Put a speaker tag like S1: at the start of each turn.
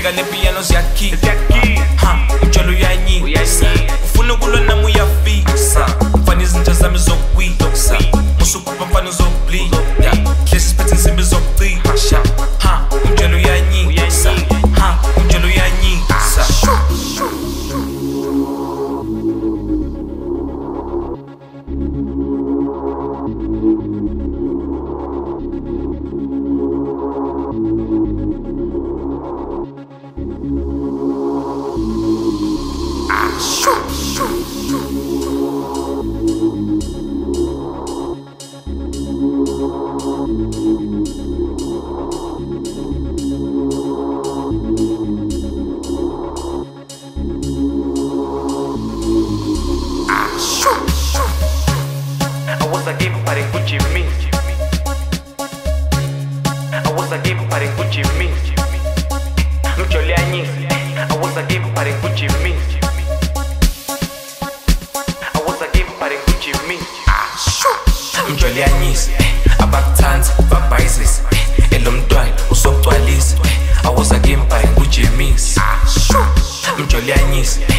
S1: Bega le piano ziyaki Mjolo uyanyisa Ufuna ukulona muyafisa Mfana izinto zami zokwisa Musukupa mfana uzobleed Hlezi siphethe insimbi zokucisha Mjolo uyanyisa Mjolo uyanyisa
S2: I was a game para Gucci Mane. I was a game para Gucci Mane. Mjolo uyanyisa. I was a game para Gucci Mane. I was a game para Gucci Mane.
S1: Mjolo uyanyisa Abakuthanda babhayizisa Elomntwana usogcwalisa I was a game para Gucci Mane Mjolo uyanyisa